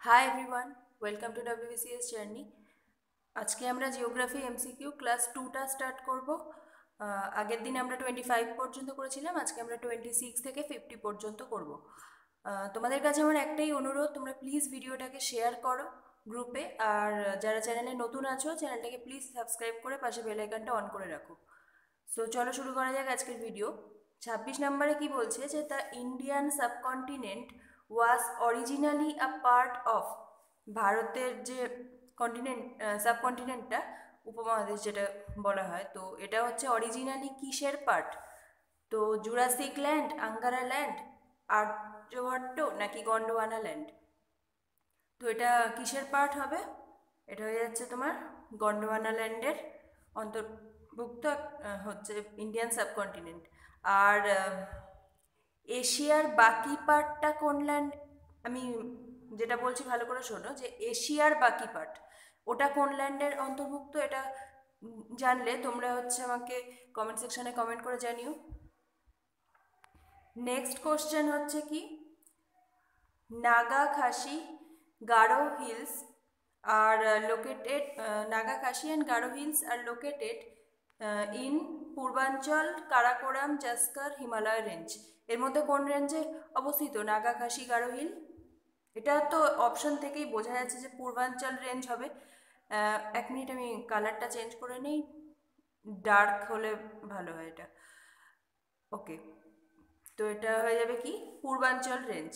Hi everyone, welcome to WBCS Journey. আজকে আমরা geography MCQ class 2টা স্টার্ট করব। আগের দিন আমরা 25 পর্যন্ত করেছিলাম, আজকে আমরা 26 থেকে 50 পর্যন্ত করব। তোমাদের কাছে আমার একটাই অনুরোধ, তোমরা প্লিজ ভিডিওটাকে শেয়ার করো গ্রুপে, আর যারা চ্যানেলে নতুন আছো চ্যানেলটাকে প্লিজ সাবস্ক্রাইব করে পাশে বেল আইকনটা অন করে রাখো। সো চলো শুরু করা যাক আজকের ভিডিও। 26 নম্বরে কি বলছে যে the Indian subcontinent was originally a part of, ভারতের যে কন্টিনেন্ট সাবকন্টিনেন্টটা উপমহাদেশ যেটা বলা হয়, তো এটা হচ্ছে অরিজিনালি কিসের পার্ট? তো Jurassic land, Angara land, Aryabhatta নাকি গন্ডোয়ানা ল্যান্ড? তো এটা কিসের পার্ট হবে? এটা হয়ে যাচ্ছে তোমার গন্ডোয়ানা ল্যান্ডের অন্তর্ভুক্ত হচ্ছে ইন্ডিয়ান সাবকন্টিনেন্ট। আর এশিয়ার বাকি পার্টটা কোন ল্যান্ড? আমি যেটা বলছি ভালো করে শোনো, যে এশিয়ার বাকি পার্ট ওটা কোন ল্যান্ডের অন্তর্ভুক্ত, এটা জানলে তোমরা হচ্ছে আমাকে কমেন্ট সেকশনে কমেন্ট করে জানিও। নেক্সট কোশ্চেন হচ্ছে কি, Naga Khasi Garo hills are located Naga Kashi and Garo hills are located in পূর্বাঞ্চল কারাকোরাম জাস্কার হিমালয় রেঞ্জ। এর মধ্যে কোন রেঞ্জে অবস্থিত নাগা খাসি গারো হিল? এটা তো অপশন থেকেই বোঝা যাচ্ছে যে পূর্বাঞ্চল রেঞ্জ হবে। এক মিনিট আমি কালারটা চেঞ্জ করে নেই, ডার্ক হলে ভালো হয় এটা। ওকে, তো এটা হয়ে যাবে কি পূর্বাঞ্চল রেঞ্জ।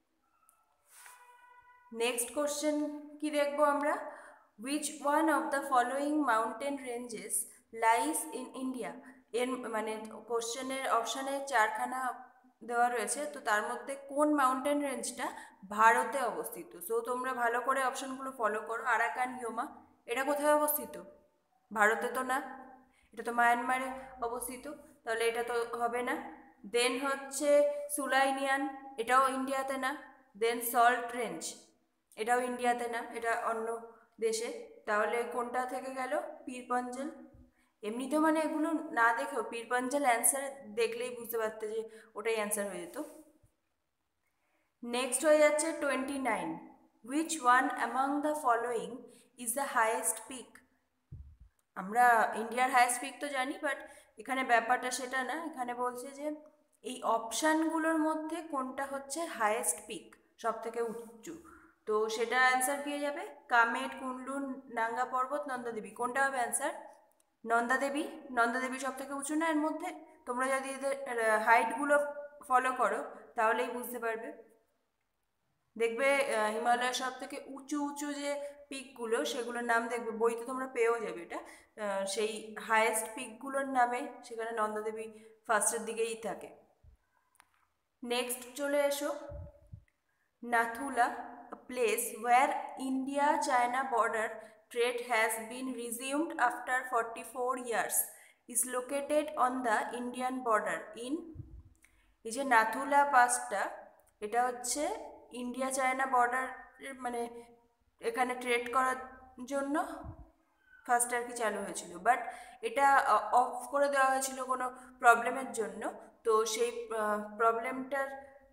নেক্সট কোশ্চেন কি দেখবো আমরা, which one of the following mountain ranges lies in India? এর মানে কোশ্চেনের অপশানে চারখানা দেওয়া রয়েছে, তো তার মধ্যে কোন মাউন্টেন রেঞ্জটা ভারতে অবস্থিত? সো তোমরা ভালো করে অপশানগুলো ফলো করো। আরাকান ইয়োমা, এটা কোথায় অবস্থিত? ভারতে তো না, এটা তো মায়ানমারে অবস্থিত, তাহলে এটা তো হবে না। দেন হচ্ছে সুলাইনিয়ান, এটাও ইন্ডিয়াতে না। দেন সল্ট রেঞ্জ, এটাও ইন্ডিয়াতে না, এটা অন্য দেশে। তাহলে কোনটা থেকে গেল? পীরপঞ্জল। এমনিতেও মানে এগুলো না দেখেও পীরপঞ্জল অ্যান্সার দেখলেই বুঝতে পারতে যে ওটাই অ্যান্সার হয়ে যেত। নেক্সট হয়ে যাচ্ছে 29, which one among the following is the highest peak? আমরা ইন্ডিয়ার হাইয়েস্ট পিক তো জানি, বাট এখানে ব্যাপারটা সেটা না, এখানে বলছে যে এই অপশানগুলোর মধ্যে কোনটা হচ্ছে হাইয়েস্ট পিক, সব থেকে উঁচু। তো সেটা অ্যান্সার পেয়ে যাবে কামেট, কুনলুন, নাঙ্গা পর্বত, নন্দাদেবী। কোনটা হবে অ্যান্সার? নন্দাদেবী। নন্দাদেবী সব থেকে উঁচু না এর মধ্যে? তোমরা যদি এদের হাইটগুলো ফলো করো তাহলেই বুঝতে পারবে। দেখবে হিমালয়ের সব থেকে উঁচু উঁচু যে পিকগুলো সেগুলোর নাম দেখবে বইতে তোমরা পেয়েও যাবে এটা। সেই হায়েস্ট পিকগুলোর নামে সেখানে নন্দাদেবী ফার্স্টের দিকেই থাকে। নেক্সট চলে এসো, Nathula, a place where India-China border trade has been resumed after 44 years, is located on the Indian border in, এই যে নাথুলা পাসটা, এটা হচ্ছে ইন্ডিয়া চায়না বর্ডার, মানে এখানে ট্রেড করার জন্য ফার্স্ট আর কি চালু হয়েছিল, বাট এটা অফ করে দেওয়া হয়েছিল কোনো প্রবলেমের জন্য। তো সেই প্রবলেমটার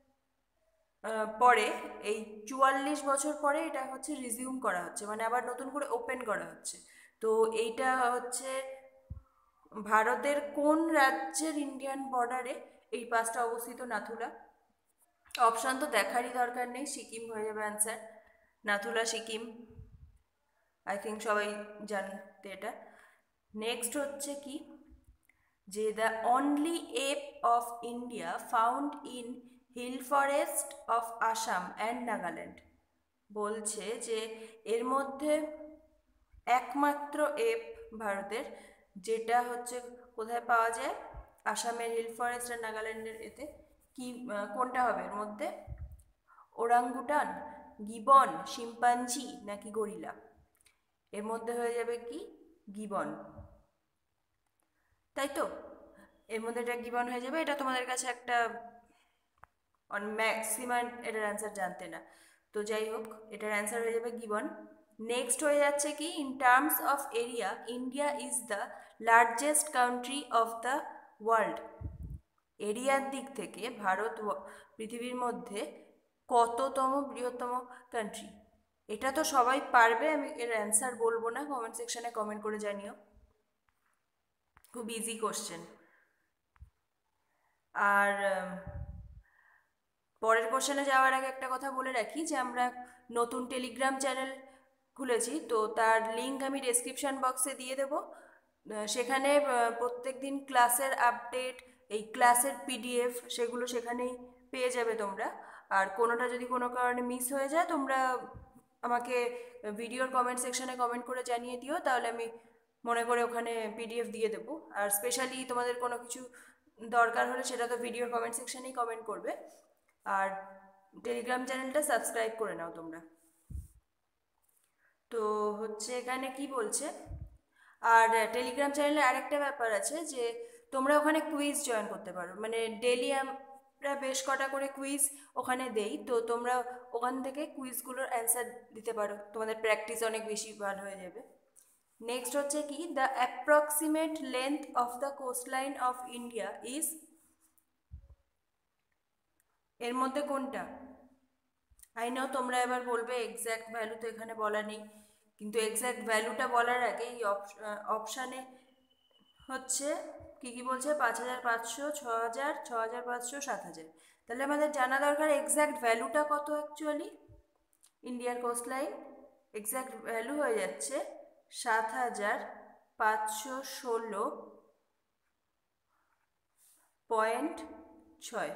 পরে এই 44 বছর পরে এটা হচ্ছে রিজিউম করা হচ্ছে, মানে আবার নতুন করে ওপেন করা হচ্ছে। তো এইটা হচ্ছে ভারতের কোন রাজ্যের ইন্ডিয়ান বর্ডারে এই পাসটা অবস্থিত? নাথুলা। অপশান তো দেখারই দরকার নেই, সিকিম হয়ে যাবে answer. Nathula Sikkim, I think সবাই জানতে এটা। নেক্সট হচ্ছে কি, যে the only ape of India found in hill forest of Assam and Nagaland. বলছে যে এর মধ্যে একমাত্র এপ ভারতের যেটা হচ্ছে কোথায় পাওয়া যায়? আসামের হিল ফরেস্ট আর নাগাল্যান্ডের এতে কি কোনটা হবে এর মধ্যে? ওরাঙ্গুটান, গিবন, শিম্পাঞ্জি নাকি গরিলা? এর মধ্যে হয়ে যাবে কি গিবন, তাই তো? এর মধ্যে এটা গিবন হয়ে যাবে। এটা তোমাদের কাছে একটা ম্যাক্সিমাম এটার অ্যান্সার জানতে না, তো যাই হোক এটার অ্যান্সার হয়ে যাবে গিবন। নেক্সট হয়ে যাচ্ছে কি, in terms of area India is the largest country of the world. এরিয়ার দিক থেকে ভারত পৃথিবীর মধ্যে কততম বৃহত্তম কান্ট্রি? এটা তো সবাই পারবে, আমি এর অ্যান্সার বলবো না, কমেন্ট সেকশনে কমেন্ট করে জানিও। খুব ইজি কোশ্চেন। আর পরের কোশ্চেনে যাওয়ার আগে একটা কথা বলে রাখি যে আমরা নতুন টেলিগ্রাম চ্যানেল খুলেছি, তো তার লিঙ্ক আমি ডেসক্রিপশন বক্সে দিয়ে দেবো। সেখানে প্রত্যেক দিন ক্লাসের আপডেট, এই ক্লাসের পিডিএফ সেগুলো সেখানেই পেয়ে যাবে তোমরা। আর কোনোটা যদি কোনো কারণে মিস হয়ে যায় তোমরা আমাকে ভিডিওর কমেন্ট সেকশনে কমেন্ট করে জানিয়ে দিও, তাহলে আমি মনে করে ওখানে পিডিএফ দিয়ে দেবো। আর স্পেশালি তোমাদের কোনো কিছু দরকার হলে সেটা তো ভিডিওর কমেন্ট সেকশনেই কমেন্ট করবে। আর টেলিগ্রাম চ্যানেলটা সাবস্ক্রাইব করে নাও তোমরা। তো হচ্ছে এখানে কি বলছে, আর টেলিগ্রাম চ্যানেলে আরেকটা ব্যাপার আছে যে তোমরা ওখানে কুইজ জয়েন করতে পারো, মানে ডেলি আমরা বেশ কটা করে কুইজ ওখানে দেই, তো তোমরা ওখান থেকে কুইজগুলোর অ্যান্সার দিতে পারো, তোমাদের প্র্যাকটিস অনেক বেশি ভালো হয়ে যাবে। নেক্সট হচ্ছে কি, the approximate length of the coastline of India is, এর মধ্যে কোনটা? আই নো তোমরা এবার বলবে এক্স্যাক্ট ভ্যালু তো এখানে বলা নেই, কিন্তু এক্স্যাক্ট ভ্যালুটা বলার আগে এই অপশানে হচ্ছে কি কি বলছে, 5500, 6000, 6500, 7000। তাহলে আমাদের জানা দরকার এক্স্যাক্ট ভ্যালুটা কত অ্যাকচুয়ালি ইন্ডিয়ার কোস্ট লাইন। এক্স্যাক্ট ভ্যালু হয়ে যাচ্ছে 7516.6,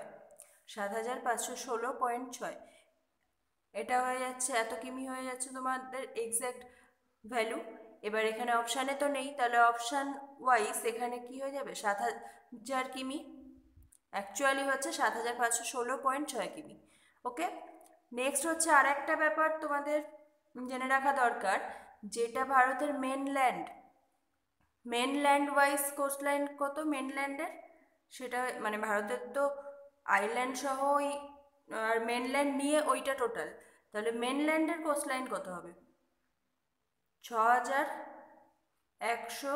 7516.6, এটা হয়ে যাচ্ছে, এত কিমি হয়ে যাচ্ছে তোমাদের এক্স্যাক্ট ভ্যালু। এবার এখানে অপশানে তো নেই, তাহলে অপশান ওয়াইজ এখানে কি হয়ে যাবে, 7000 কিমি, অ্যাকচুয়ালি হচ্ছে 7516.6 কিমি। ওকে, নেক্সট হচ্ছে আর একটা ব্যাপার তোমাদের জেনে রাখা দরকার, যেটা ভারতের মেনল্যান্ড, মেনল্যান্ড ওয়াইজ কোস্টলাইন কত মেনল্যান্ডের, সেটা মানে ভারতের তো আইল্যান্ড সহ ওই আর মেনল্যান্ড নিয়ে ওইটা টোটাল, তাহলে মেনল্যান্ডের কোস্টলাইন কত হবে, 6100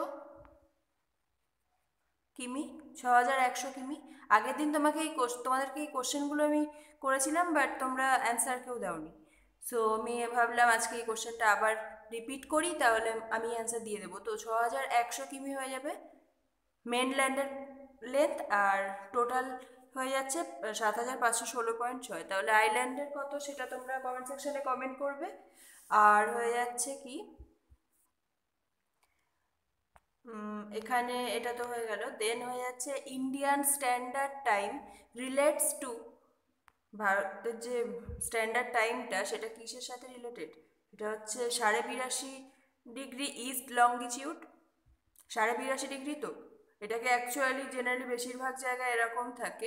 কিমি, 6100 কিমি। আগের দিন তোমাকে তোমাদেরকে এই কোশ্চেনগুলো আমি করেছিলাম, বাট তোমরা অ্যান্সার কেউ দাওনি, সো আমি ভাবলাম আজকে এই কোশ্চেনটা আবার রিপিট করি, তাহলে আমি অ্যান্সার দিয়ে দেবো। তো 6100 কিমি হয়ে যাবে মেনল্যান্ডের লেন্থ, আর টোটাল হয়ে যাচ্ছে 7516.6। তাহলে আইল্যান্ডের কত সেটা তোমরা কমেন্ট সেকশনে কমেন্ট করবে। আর হয়ে যাচ্ছে কি, এখানে এটা তো হয়ে গেল, দেন হয়ে যাচ্ছে Indian standard time relates to, ভারতের যে স্ট্যান্ডার্ড টাইমটা সেটা কিসের সাথে রিলেটেড, এটা হচ্ছে 82.5 ডিগ্রি ইস্ট লঙ্গিটিউড, 82.5 ডিগ্রি। তো এটাকে অ্যাকচুয়ালি জেনারেলি বেশিরভাগ জায়গায় এরকম থাকে,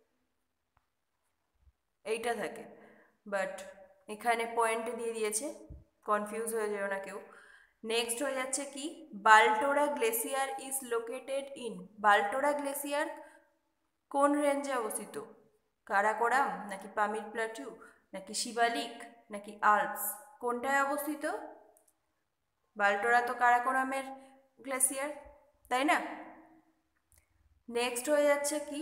এইটা থাকে, বাট এখানে পয়েন্টে দিয়ে দিয়েছে, কনফিউজ হয়ে যেও না কেউ। নেক্সট হয়ে যাচ্ছে কি, Baltoro glacier is located in, Baltoro glacier কোন রেঞ্জে অবস্থিত, কারাকোরাম নাকি পামির প্লাটু নাকি শিবালিক নাকি আল্পস, কোনটায় অবস্থিত? বালটোরা তো কারাকোরামের গ্লেসিয়ার, তাই না? নেক্সট হয়ে যাচ্ছে কি,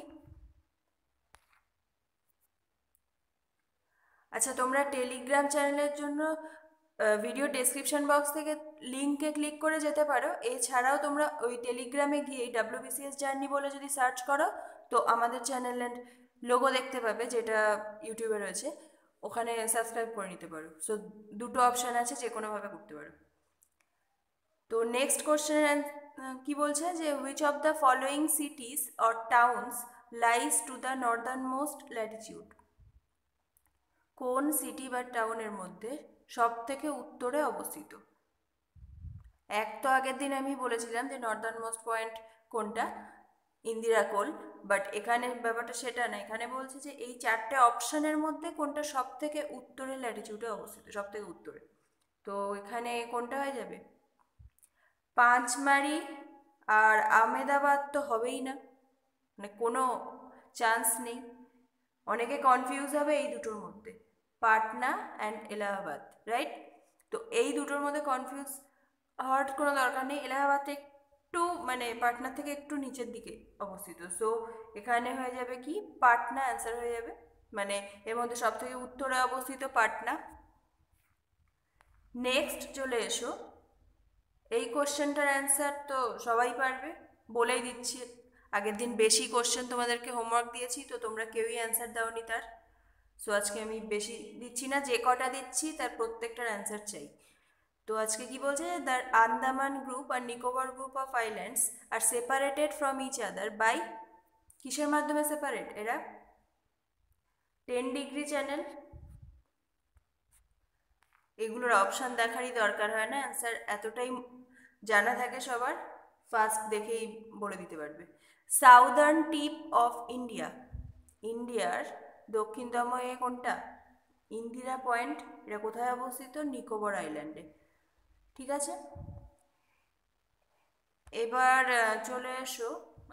আচ্ছা তোমরা টেলিগ্রাম চ্যানেলের জন্য ভিডিও ডেসক্রিপশন বক্স থেকে লিঙ্কে ক্লিক করে যেতে পারো, এছাড়াও তোমরা ওই টেলিগ্রামে গিয়ে WBCS জার্নি বলে যদি সার্চ করো, তো আমাদের চ্যানেলের লোগো দেখতে পাবে যেটা ইউটিউবে রয়েছে, ওখানে সাবস্ক্রাইব করে নিতে পারো। সো দুটো অপশান আছে, যে কোনোভাবে করতে পারো। তো নেক্সট কোশ্চেন কি বলছে যে which of the following cities or towns lies to the northern most latitude, কোন সিটি বা টাউনের মধ্যে সব থেকে উত্তরে অবস্থিত? এক তো আগের দিন আমি বলেছিলাম যে নর্দার্ন মোস্ট পয়েন্ট কোনটা, ইন্দিরা কোল, বাট এখানে ব্যাপারটা সেটা না, এখানে বলছে যে এই চারটে অপশানের মধ্যে কোনটা সব থেকে উত্তরে ল্যাটিটিউডে অবস্থিত, সব থেকে উত্তরে। তো এখানে কোনটা হয়ে যাবে, পাঁচমারি আর আহমেদাবাদ তো হবেই না, মানে কোনো চান্স নেই। অনেকে কনফিউজ হবে এই দুটোর মধ্যে, পাটনা অ্যান্ড এলাহাবাদ, রাইট? তো এই দুটোর মধ্যে কনফিউজ হওয়ার কোনো দরকার নেই, এলাহাবাদ একটু মানে পাটনার থেকে একটু নিচের দিকে অবস্থিত, সো এখানে হয়ে যাবে কি পাটনা অ্যান্সার হয়ে যাবে, মানে এর মধ্যে সব থেকে উত্তরে অবস্থিত পাটনা। নেক্সট চলে এসো, এই কোশ্চেনটার অ্যান্সার তো সবাই পারবে, বলেই দিচ্ছি। আগের দিন বেশি কোশ্চেন তোমাদেরকে হোমওয়ার্ক দিয়েছি, তো তোমরা কেউই অ্যান্সার দাওনি তার। সো আজকে আমি বেশি দিচ্ছি না, যে কটা দিচ্ছি তার প্রত্যেকটার অ্যান্সার চাই। তো আজকে কি বলছে, দ্য আন্দামান গ্রুপ আর Nicobar group of islands are separated from each other by, কিসের মাধ্যমে সেপারেট এরা? 10 ডিগ্রি চ্যানেল। এগুলোর অপশান দেখারই দরকার হয় না, অ্যান্সার এতটাই জানা থাকে সবার, ফার্স্ট দেখেই বলে দিতে পারবে। সাউদার্ন টিপ অফ ইন্ডিয়া, ইন্ডিয়ার দক্ষিণতম এ কোনটা? ইন্দিরা পয়েন্ট। এটা কোথায় অবস্থিত? নিকোবর আইল্যান্ডে। ঠিক আছে, এবার চলে এসো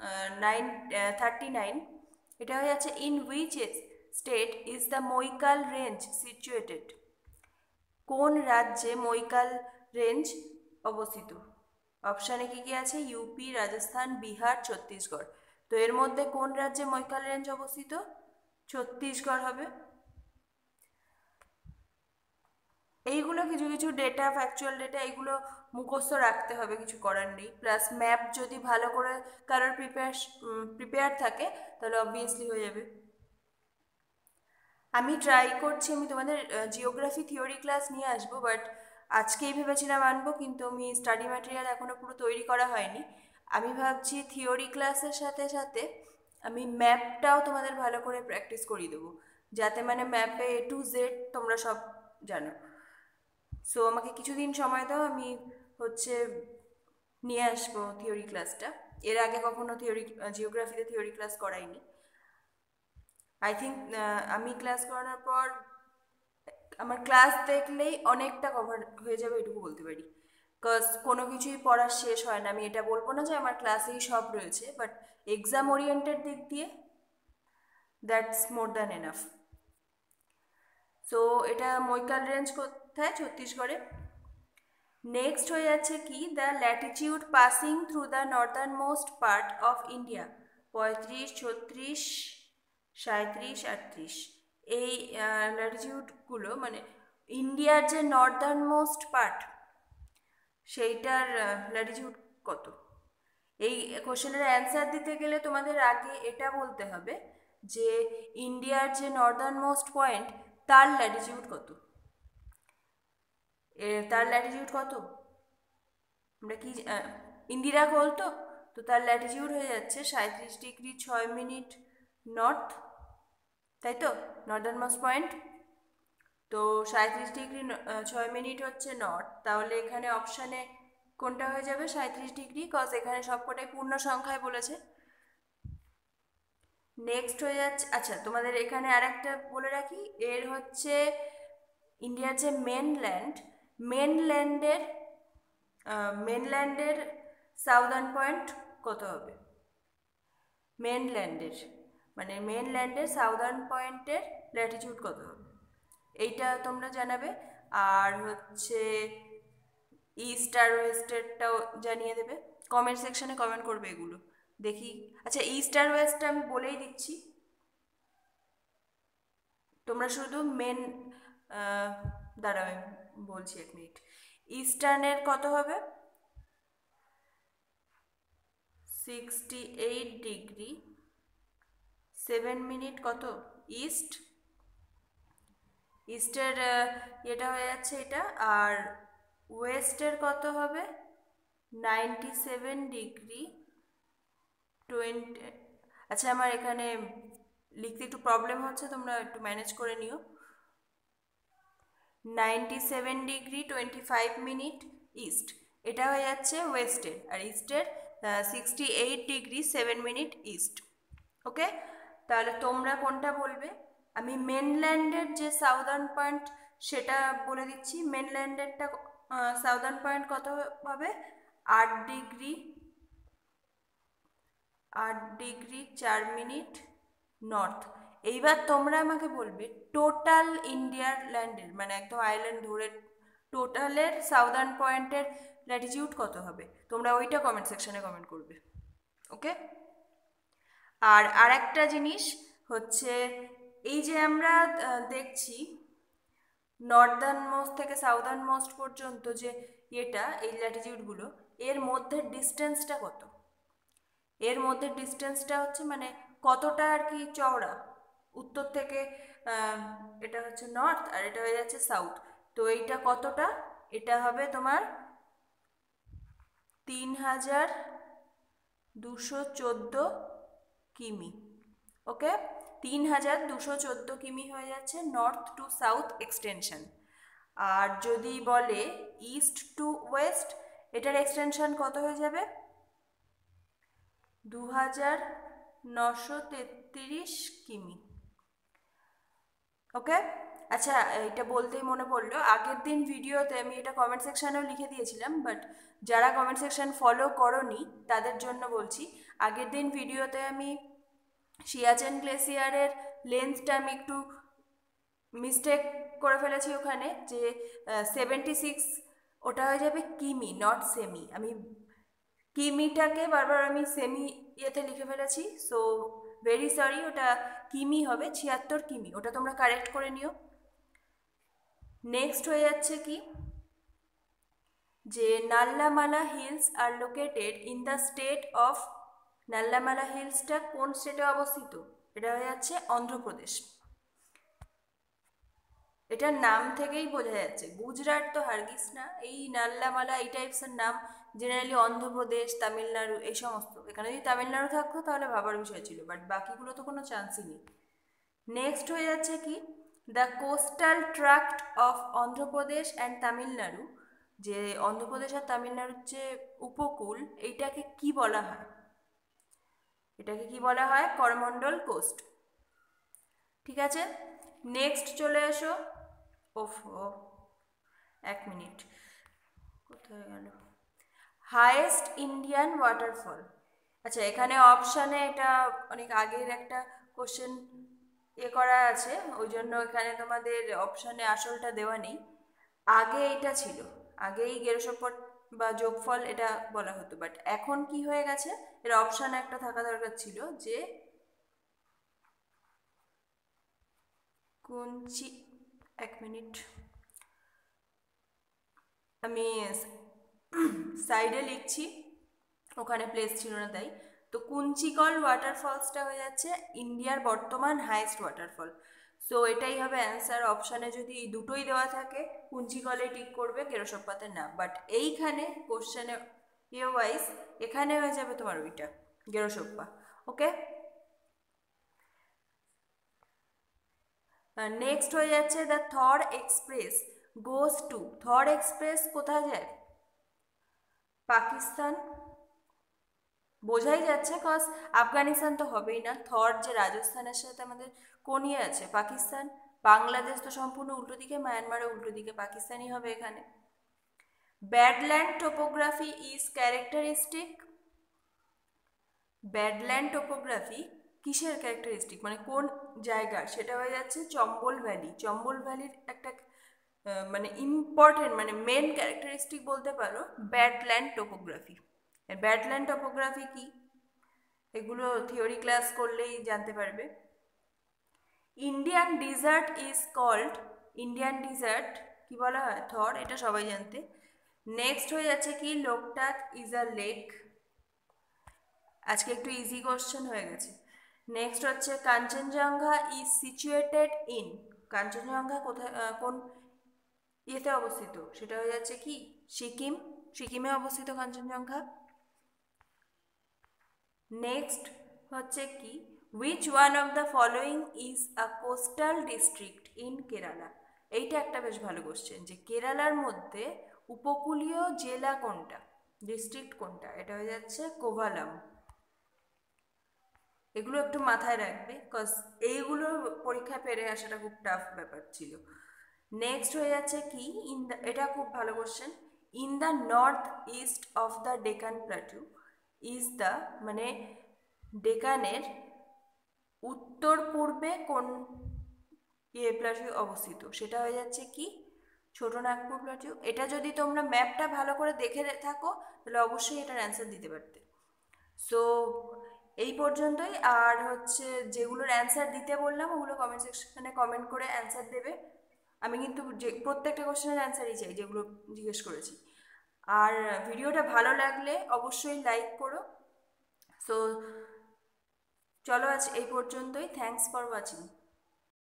39। এটা হয়ে যাচ্ছে, in which state is the Maikal range situated? কোন রাজ্যে মৈকাল রেঞ্জ অবস্থিত? অপশানে কি কি আছে? ইউপি, রাজস্থান, বিহার, ছত্তিশগড়। তো এর মধ্যে কোন রাজ্যে মৈকাল রেঞ্জ অবস্থিত? ছত্তিশগড় হবে। এইগুলো কিছু কিছু ডেটা, ফ্যাকচুয়াল ডেটা, এগুলো মুখস্থ রাখতে হবে, কিছু করার নেই। প্লাস ম্যাপ যদি ভালো করে কারোর প্রিপেয়ার থাকে তাহলে অবভিয়াসলি হয়ে যাবে। আমি ট্রাই করছি, আমি তোমাদের জিওগ্রাফি থিওরি ক্লাস নিয়ে আসবো, বাট আজকেই ভেবেছিলাম আনবো, কিন্তু আমি স্টাডি ম্যাটেরিয়াল এখনও পুরো তৈরি করা হয়নি। আমি ভাবছি থিওরি ক্লাসের সাথে সাথে আমি ম্যাপটাও তোমাদের ভালো করে প্র্যাকটিস করিয়ে দেবো, যাতে মানে ম্যাপে A to Z তোমরা সব জানো। সো আমাকে কিছুদিন সময় দাও, আমি হচ্ছে নিয়ে আসবো থিওরি ক্লাসটা। এর আগে কখনো জিওগ্রাফিতে থিওরি ক্লাস করাইনি। আই থিঙ্ক আমি ক্লাস করানোর পর আমার ক্লাস দেখলেই অনেকটা কভার হয়ে যাবে, এটুকু বলতে পারি। বিকজ কোনো কিছুই পড়ার শেষ হয় না। আমি এটা বলবো না যে আমার ক্লাসেই সব রয়েছে, বাট এক্সাম ওরিয়েন্টেড দিক দিয়ে that's more than enough. So এটা মৈকাল রেঞ্জ কোথায়? ছত্তিশগড়ে। নেক্সট হয়ে যাচ্ছে কি, the latitude passing through the northern most part of India. 35, 36, 37, 38। এই ল্যাটিটিউডগুলো মানে ইন্ডিয়ার যে নর্দার্ন মোস্ট পার্ট, সেইটার ল্যাটিটিউড কত? এই কোশ্চেনের অ্যান্সার দিতে গেলে তোমাদের আগে এটা বলতে হবে যে ইন্ডিয়ার যে নর্দার্ন মোস্ট পয়েন্ট তার ল্যাটিটিউড কত। তার ল্যাটিটিউড কত? আমরা কি ইন্দিরা গোল, তো তো তার ল্যাটিটিউড হয়ে যাচ্ছে 37 ডিগ্রি 6 মিনিট নর্থ, তাই তো? Northern most point. তো 37 ডিগ্রি 6 মিনিট হচ্ছে নর্থ, তাহলে এখানে অপশানে কোনটা হয়ে যাবে? 37 ডিগ্রি, কজ এখানে সবকটাই পূর্ণ সংখ্যায় বলেছে। নেক্সট হয়ে যাচ্ছে, আচ্ছা তোমাদের এখানে আর একটা বলে রাখি, এর হচ্ছে ইন্ডিয়ার যে মেনল্যান্ডের সাউদার্ন পয়েন্ট কত হবে? মেনল্যান্ডের সাউদার্ন পয়েন্টের ল্যাটিটিউড কত হবে, এইটা তোমরা জানাবে। আর হচ্ছে ইস্ট আর ওয়েস্টেরটাও জানিয়ে দেবে, কমেন্ট সেকশনে কমেন্ট করবে এগুলো দেখি। আচ্ছা, ইস্ট আর ওয়েস্টটা আমি বলেই দিচ্ছি, তোমরা শুধু দাঁড়াও আমি বলছি, 1 মিনিট। ইস্টার্নের কত হবে? 68 ডিগ্রি 7 মিনিট কত ইস্ট। ইস্টের এটা হয়ে যাচ্ছে এটা। আর ওয়েস্টের কত হবে? 97 ডিগ্রি 20। আচ্ছা, আমার এখানে লিখতে একটু প্রবলেম হচ্ছে, তোমরা একটু ম্যানেজ করে নিও। 97 ডিগ্রি 25 মিনিট ইস্ট, এটা হয়ে যাচ্ছে ওয়েস্টের। আর ইস্টের 68 ডিগ্রি 7 মিনিট ইস্ট। ওকে, তাহলে তোমরা কোনটা বলবে? আমি মেনল্যান্ডের যে সাউদার্ন পয়েন্ট সেটা বলে দিচ্ছি। মেনল্যান্ডেরটা সাউদার্ন পয়েন্ট কত হবে? 8 ডিগ্রি 4 মিনিট নর্থ। এইবার তোমরা আমাকে বলবে টোটাল ইন্ডিয়ার ল্যান্ডের, মানে একদম আইল্যান্ড ধরে টোটালের সাউদার্ন পয়েন্টের ল্যাটিটিউড কত হবে, তোমরা ওইটা কমেন্ট সেকশনে কমেন্ট করবে। ওকে, আর একটা জিনিস হচ্ছে, এই যে আমরা দেখছি নর্দার্ন মোস্ট থেকে সাউদার্ন মোস্ট পর্যন্ত যে এটা এই ল্যাটিটিউডগুলো, এর মধ্যে ডিস্টেন্সটা কত? এর মধ্যে ডিস্টেন্সটা হচ্ছে মানে কতটা আর কি চওড়া। উত্তর থেকে এটা হচ্ছে নর্থ আর এটা হয়ে যাচ্ছে সাউথ, তো এইটা কতটা? এটা হবে তোমার 3214 কিমি। ওকে, 3214 কিমি হয়ে যাচ্ছে নর্থ টু সাউথ এক্সটেনশন। আর যদি বলে ইস্ট টু ওয়েস্ট, এটার এক্সটেনশন কত হয়ে যাবে? 2933 কিমি। ওকে, আচ্ছা এটা বলতেই মনে পড়লো, আগের দিন ভিডিওতে আমি এটা কমেন্ট সেকশানেও লিখে দিয়েছিলাম, বাট যারা কমেন্ট সেকশন ফলো করোনি তাদের জন্য বলছি। আগের দিন ভিডিওতে আমি সিয়াচেন গ্লেসিয়ারের লেন্থটা আমি একটু মিস্টেক করে ফেলেছি ওখানে, যে 76, ওটা হয়ে যাবে কিমি নট সেমি। আমি কিমিটাকে বারবার আমি সেমি ইয়েতে লিখে ফেলেছি, সো ভেরি সরি, ওটা কিমি হবে, 76 কিমি, ওটা তোমরা কারেক্ট করে নিও। নেক্সট হয়ে যাচ্ছে কি, যে Nallamala hills are located in the state of, Nallamala হিলসটা কোন স্টেটে অবস্থিত? এটা হয়ে যাচ্ছে অন্ধ্রপ্রদেশ। এটার নাম থেকেই বোঝা যাচ্ছে, গুজরাট তো হারগিস না, এই নাল্লামালা এই টাইপসের নাম জেনারেলি অন্ধ্রপ্রদেশ, তামিলনাড়ু এই সমস্ত। এখানে যদি তামিলনাড়ু থাকতো তাহলে ভাবার বিষয় ছিল, বাট বাকিগুলো তো কোনো চান্সই নেই। নেক্সট হয়ে যাচ্ছে কি, the coastal tract of Andhra Pradesh and Tamil Nadu, যে অন্ধ্রপ্রদেশ আর তামিলনাড়ুর যে উপকূল, এইটাকে কি বলা হয়? এটাকে কি বলা হয়? করমণ্ডল কোস্ট। ঠিক আছে, নেক্সট চলে এসো। ওফো, এক মিনিট, কোথায় গেল? Highest Indian waterfall. আচ্ছা, এখানে অপশানে এটা অনেক আগের একটা কোশ্চেন করা আছে, ওই জন্য এখানে তোমাদের অপশানে আসলটা দেওয়া নেই। আগে এটা ছিল, আগে এই গেরোসপট বা যোগফল এটা বলা হতো, বাট এখন কি হয়ে গেছে, এর অপশানে একটা থাকা দরকার ছিল, যে কুঞ্চি, এক মিনিট আমি সাইডে লিখছি, ওখানে প্লেস ছিল না তাই। তো কুঞ্চিকল ওয়াটারফলসটা হয়ে যাচ্ছে ইন্ডিয়ার বর্তমান হাইয়েস্ট ওয়াটারফল। সো এটাই হবে অ্যান্সার। অপশানে যদি দুটোই দেওয়া থাকে, কুঞ্চিকলে টিক করবে, কেরোসপ্পাতে না, বাট এইখানে কোশ্চেনে ওয়াইজ এখানে হয়ে যাবে তোমার ওইটা গেরোসপ্পা। ওকে, নেক্সট হয়ে যাচ্ছে the Thar express goes to, Thar express কোথায় যায়? পাকিস্তান। বোঝাই যাচ্ছে, কজ আফগানিস্তান তো হবেই না, থর যে রাজস্থানের সাথে আমাদের কোন ইয়ে আছে? পাকিস্তান। বাংলাদেশ তো সম্পূর্ণ উল্টো দিকে, মায়ানমারের উল্টো দিকে, পাকিস্তানই হবে এখানে। Badland topography is characteristic, badland topography কিসের ক্যারেক্টারিস্টিক, মানে কোন জায়গার? সেটা হয়ে যাচ্ছে চম্বল ভ্যালি। চম্বল ভ্যালির একটা মানে ইম্পর্টেন্ট মানে মেন ক্যারেক্টারিস্টিক বলতে পারো ব্যাডল্যান্ড টোপোগ্রাফি। ব্যাডল্যান্ড টোপোগ্রাফি কি, এগুলো থিওরি ক্লাস করলেই জানতে পারবে। Indian desert is called, Indian desert কি বলা হয়? থর, এটা সবাই জানতে। নেক্সট হয়ে যাচ্ছে কি, লোকটাক ইজ আ লেক। আজকে একটু ইজি কোশ্চেন হয়ে গেছে। নেক্সট হচ্ছে Kanchenjunga is situated in, Kanchenjunga কোথায় কোন ইয়েতে অবস্থিত? সেটা হয়ে যাচ্ছে কি সিকিম, সিকিমে অবস্থিত কাঞ্চনজঙ্ঘা। নেক্সট হচ্ছে কি, which one of the following is a coastal district in Kerala. এইটা একটা বেশ ভালো কোশ্চেন, যে কেরালার মধ্যে উপকূলীয় জেলা কোনটা, ডিস্ট্রিক্ট কোনটা? এটা হয়ে যাচ্ছে কোভালাম। এগুলো একটু মাথায় রাখবে, কজ এইগুলো পরীক্ষায় পেরে আসাটা খুব টাফ ব্যাপার ছিল। নেক্সট হয়ে যাচ্ছে কি, ইন দ্য, এটা খুব ভালো question, in the north east of the Deccan plateau is the, মানে ডেকানের উত্তর পূর্বে কোন প্ল্যাটু অবস্থিত? সেটা হয়ে যাচ্ছে কি ছোট নাগপুর প্ল্যাটু। এটা যদি তোমরা ম্যাপটা ভালো করে দেখে থাকো তাহলে অবশ্যই এটার অ্যান্সার দিতে পারতে। সো এই পর্যন্তই। আর হচ্ছে যেগুলোর অ্যান্সার দিতে বললাম ওগুলো কমেন্ট সেকশনে কমেন্ট করে অ্যান্সার দেবে। আমি কিন্তু যে প্রত্যেকটা কোশ্চেনের অ্যান্সারই চাই যেগুলো জিজ্ঞেস করেছি। আর ভিডিওটা ভালো লাগলে অবশ্যই লাইক করো। সো চলো আজ এই পর্যন্তই। Thanks for watching.